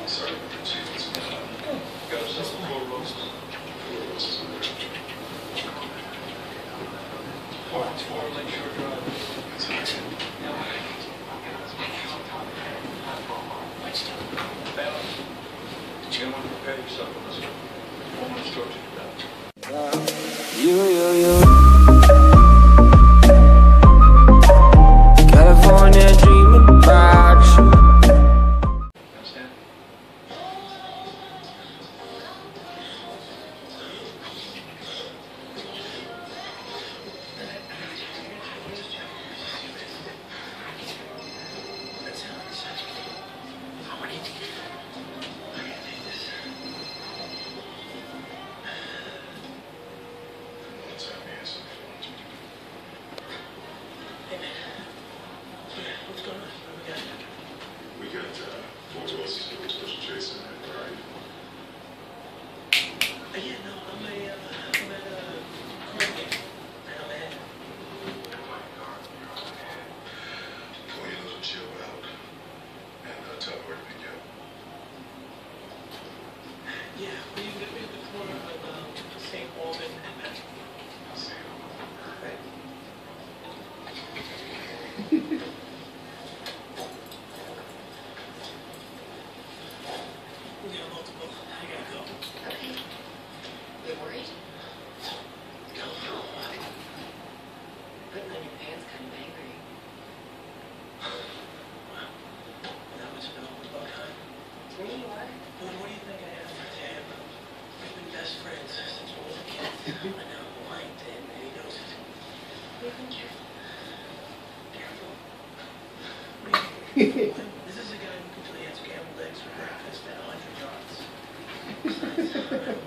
California dreaming about you. This is a guy who can tell you has scrambled eggs for breakfast at 100 yards.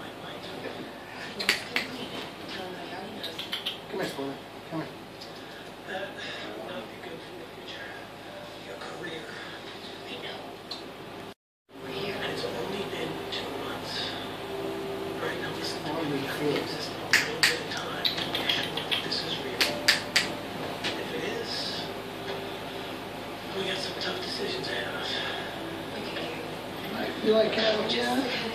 Come here, Squirrel. Come here. That will not be good for your future. Your career. I know. We're here, and it's only been 2 months. Right now, listen to me. We gotta give this a little bit of time to make sure that this is real. If it is, we got some tough decisions ahead of us. You like cattle, yeah?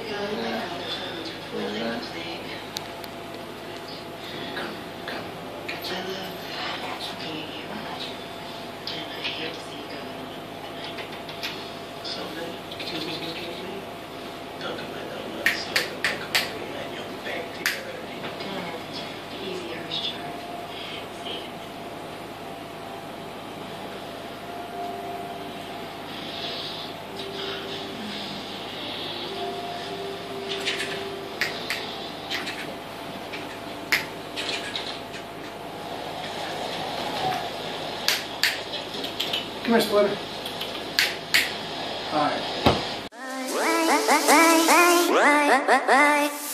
Come here, Splinter. All right.